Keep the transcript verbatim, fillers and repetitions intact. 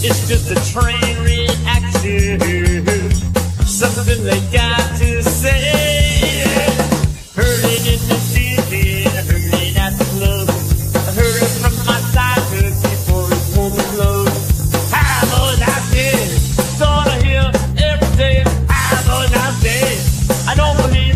It's just a train reaction. Something they got to say. Heard it in the city, heard it at the club. I heard it from my childhood before it woman closed. High boys out there, sort of here every day. High boys out there, I don't believe